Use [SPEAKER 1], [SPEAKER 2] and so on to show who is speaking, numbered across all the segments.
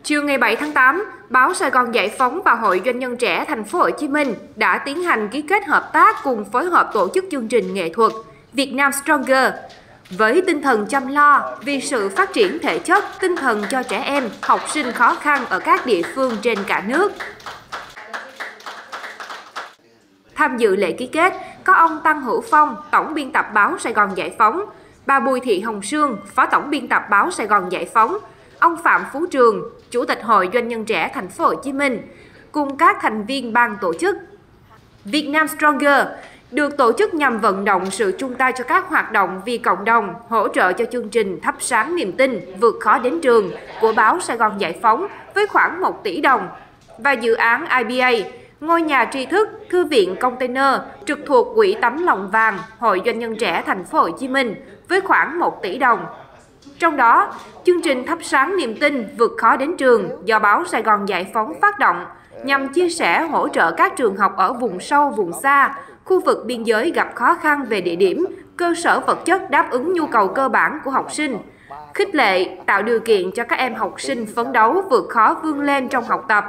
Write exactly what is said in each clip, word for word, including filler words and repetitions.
[SPEAKER 1] Chiều ngày bảy tháng tám, báo Sài Gòn Giải phóng và Hội Doanh nhân trẻ Thành phố Hồ Chí Minh đã tiến hành ký kết hợp tác cùng phối hợp tổ chức chương trình nghệ thuật Việt Nam Stronger với tinh thần chăm lo vì sự phát triển thể chất, tinh thần cho trẻ em, học sinh khó khăn ở các địa phương trên cả nước. Tham dự lễ ký kết có ông Tăng Hữu Phong, tổng biên tập báo Sài Gòn Giải phóng, bà Bùi Thị Hồng Sương, phó tổng biên tập báo Sài Gòn Giải phóng, ông Phạm Phú Trường, Chủ tịch Hội Doanh nhân trẻ Thành phố Hồ Chí Minh, cùng các thành viên ban tổ chức. Việt Nam Stronger được tổ chức nhằm vận động sự chung tay cho các hoạt động vì cộng đồng, hỗ trợ cho chương trình Thắp sáng niềm tin, vượt khó đến trường của báo Sài Gòn Giải phóng với khoảng một tỷ đồng và dự án i bê a, ngôi nhà tri thức, thư viện container trực thuộc Quỹ Tấm Lòng Vàng, Hội Doanh nhân trẻ Thành phố Hồ Chí Minh với khoảng một tỷ đồng. Trong đó, chương trình Thắp sáng niềm tin, vượt khó đến trường do báo Sài Gòn Giải phóng phát động nhằm chia sẻ hỗ trợ các trường học ở vùng sâu, vùng xa, khu vực biên giới gặp khó khăn về địa điểm, cơ sở vật chất đáp ứng nhu cầu cơ bản của học sinh, khích lệ, tạo điều kiện cho các em học sinh phấn đấu vượt khó vươn lên trong học tập.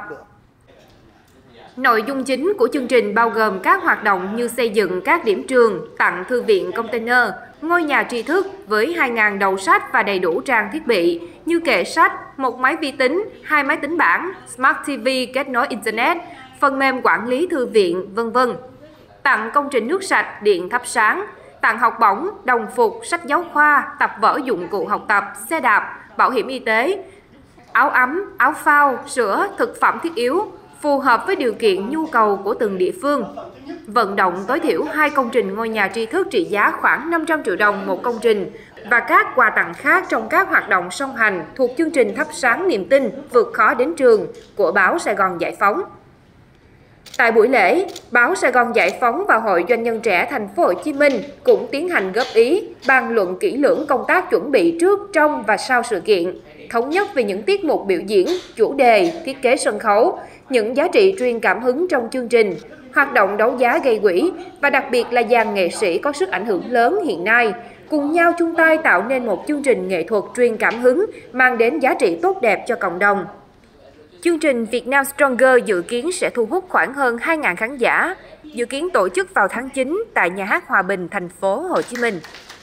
[SPEAKER 1] Nội dung chính của chương trình bao gồm các hoạt động như xây dựng các điểm trường, tặng thư viện container, ngôi nhà tri thức với hai nghìn đầu sách và đầy đủ trang thiết bị như kệ sách, một máy vi tính, hai máy tính bảng, Smart ti vi kết nối Internet, phần mềm quản lý thư viện, vân vân. Tặng công trình nước sạch, điện thắp sáng, tặng học bổng, đồng phục, sách giáo khoa, tập vở dụng cụ học tập, xe đạp, bảo hiểm y tế, áo ấm, áo phao, sữa, thực phẩm thiết yếu, phù hợp với điều kiện nhu cầu của từng địa phương. Vận động tối thiểu hai công trình ngôi nhà tri thức trị giá khoảng năm trăm triệu đồng một công trình và các quà tặng khác trong các hoạt động song hành thuộc chương trình Thắp sáng niềm tin, vượt khó đến trường của báo Sài Gòn Giải phóng. Tại buổi lễ, báo Sài Gòn Giải phóng và Hội Doanh nhân trẻ Thành phố Hồ Chí Minh cũng tiến hành góp ý, bàn luận kỹ lưỡng công tác chuẩn bị trước, trong và sau sự kiện, thống nhất về những tiết mục biểu diễn, chủ đề, thiết kế sân khấu, những giá trị truyền cảm hứng trong chương trình, hoạt động đấu giá gây quỹ và đặc biệt là dàn nghệ sĩ có sức ảnh hưởng lớn hiện nay, cùng nhau chung tay tạo nên một chương trình nghệ thuật truyền cảm hứng mang đến giá trị tốt đẹp cho cộng đồng. Chương trình Việt Nam Stronger dự kiến sẽ thu hút khoảng hơn hai nghìn khán giả, dự kiến tổ chức vào tháng chín tại Nhà hát Hòa Bình, Thành phố Hồ Chí Minh.